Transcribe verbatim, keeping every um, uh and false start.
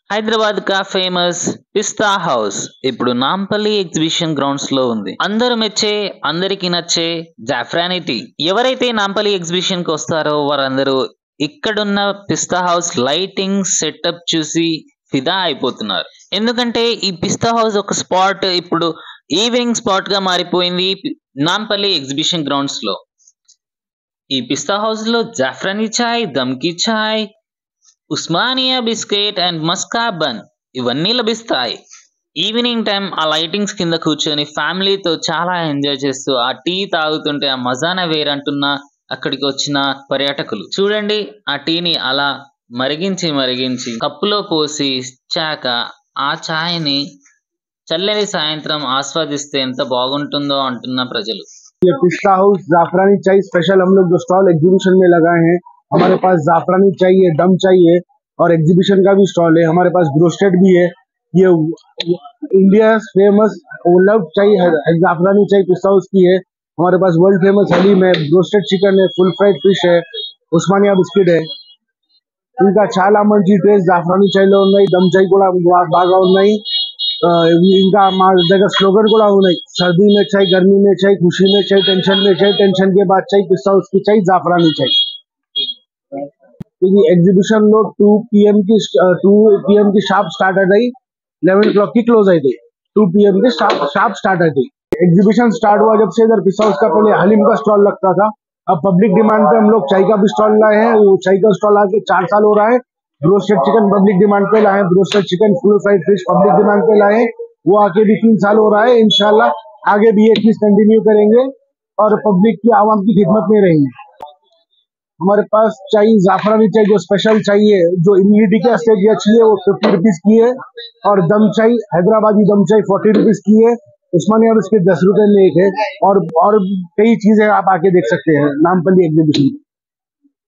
హైదరాబాద్ కా ఫేమస్ పిస్తా హౌస్ ఇప్పుడు Nampally exhibition grounds లో ఉంది. అందరూ మెచ్చే, అందరికి నచ్చే జాఫ్రానీ టీ. ఎవరైతే నాంపల్లి ఎగ్జిబిషన్ కి వస్తారో వారందరూ ఇక్కడున్న పిస్తా హౌస్ లైటింగ్ సెటప్ చూసి ఫిదా అయిపోతున్నారు. ఎందుకంటే ఈ పిస్తా హౌస్ ఒక స్పాట్ ఇప్పుడు ఈవినింగ్ స్పాట్ గా మారిపోయింది నాంపల్లి ఎగ్జిబిషన్ గ్రౌండ్స్ లో. ఈ పిస్తా హౌస్ లో జాఫ్రానీ చాయ్, దమ్కి చాయ్, Osmania biscuit and maska bun ఇవన్నీ లభిస్తాయి. ఈవినింగ్ టైం ఆ లైటింగ్స్ కింద కూర్చొని ఫ్యామిలీతో చాలా ఎంజాయ్ చేస్తూ ఆ టీ తాగుతుంటే ఆ మజానే వేరంటున్న అక్కడికి వచ్చిన పర్యాటకులు. చూడండి ఆ టీని అలా మరిగించి మరిగించి కప్పులో పోసి ఇచ్చాక ఆ ఛాయ్ని చల్లని సాయంత్రం ఆస్వాదిస్తే ఎంత బాగుంటుందో అంటున్న ప్రజలు. ये पिस्ता हाउस जाफरानी चाय स्पेशल हम लोग जो स्टॉल एग्जीबिशन में लगाए हैं, हमारे पास जाफरानी चाहिए, दम चाहिए और एग्जीबिशन का भी स्टॉल है। हमारे पास ब्रोस्टेड भी है। ये इंडिया फेमस लव चाय जाफरानी चाय पिस्ता हाउस की है। हमारे पास वर्ल्ड फेमस हलीम है, ब्रोस्टेड चिकन है, फुल फ्राइड फिश है, उस्मानिया बिस्किट है। ఇంకా చాలా మంచి టేస్ట్ జాఫ్రానీ చాయ్లో ఉన్నాయి, దమ్ చాయ్ కూడా బాగా ఉన్నాయి. ఇంకా మా దగ్గర స్లోగన్ కూడా ఉన్నాయి, सर्दी में चाय, गर्मी में चाय, खुशी में चाय, टेंशन में चाय, टेंशन के बाद चाय, पिस्ता हाउस की चाय, जाफरानी चाय। ఇది ఎగ్జిబిషన్ లో టూ పిఎం की टू पीएम की షాప్ స్టార్ట్ అవుతాయి, इलेवन o'clock की क्लोज అవుతాయి, टू पीएम की షాప్ స్టార్ట్ అవుతాయి। एग्जीबिशन स्टार्ट हुआ जब से इधर पिस्ता हाउस का पहले हलीम का स्टॉल लगता था। अब पब्लिक डिमांड पे हम लोग चाय का भी स्टॉल लाए हैं। वो चाय का स्टॉल आके चार साल हो रहा है। ब्रोस्टेड चिकन पब्लिक डिमांड पे लाए हैं, broasted chicken, full fried fish public demand पे लाए हैं, वो आके भी तीन साल हो रहा है। इंशाल्लाह आगे भी ये चीज कंटिन्यू करेंगे और पब्लिक की आवाम की खिदमत में रहेंगे। हमारे पास चाहिए जाफरानी चाय जो स्पेशल चाहिए, जो इम्यूनिटी के वास्ते भी अच्छी है, वो फिफ्टी रुपीज की है। और दम चाय, हैदराबादी दम चाय फोर्टी रुपीज की है। उस्मानिया बिस्किट दस रुपए में एक है। और और कई चीजें आप आके देख सकते हैं नामपल्ली एग्जीबिशन।